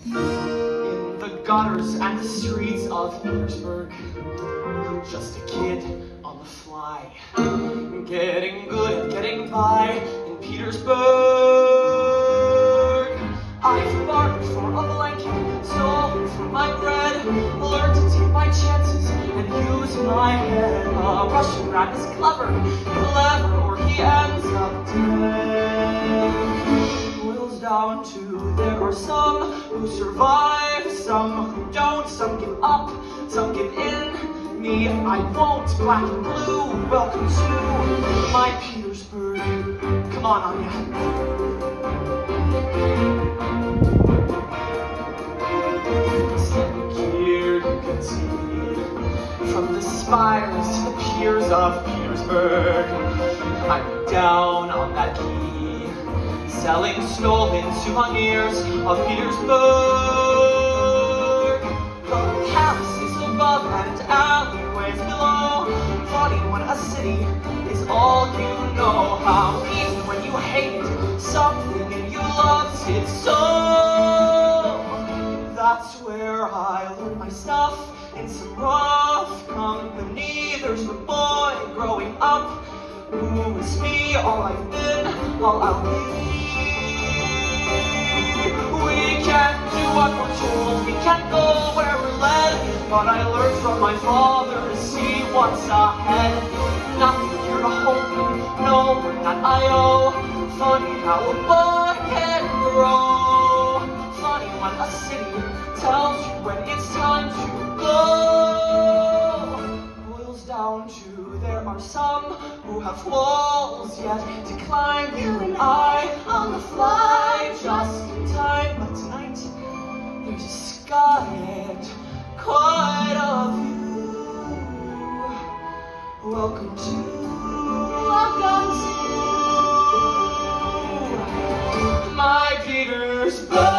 In the gutters and the streets of Petersburg, just a kid on the fly, getting good at getting by in Petersburg. I've bartered for a blanket, stolen for my bread, learned to take my chances and use my head. A Russian rat is clever, or he ends up dead. Boils down to there are some who survive, some who don't, some give up, some give in. Me, I won't. Black and blue, welcome to my Petersburg. Come on, Anya. Standing here, you can see from the spires to the piers of Petersburg. I'm down on that quay, selling stolen souvenirs of Petersburg. The palaces above and alleyways below. Funny when a city is all you know. How even when you hate something and you love it so. That's where I learned my stuff in some rough company. There's the boy growing up who is me, all I've been, all I'll be. We can't do what we're told, we can't go where we're led, but I learned from my father to see what's ahead. Nothing here to hold me, no word that I owe. Funny how a boy can grow. Funny when a city tells you when it's time to go. Boils down to there are some who have walls yet to climb. You and I on the fly just in time. But tonight there's a sky and quite a view. Welcome to my Petersburg.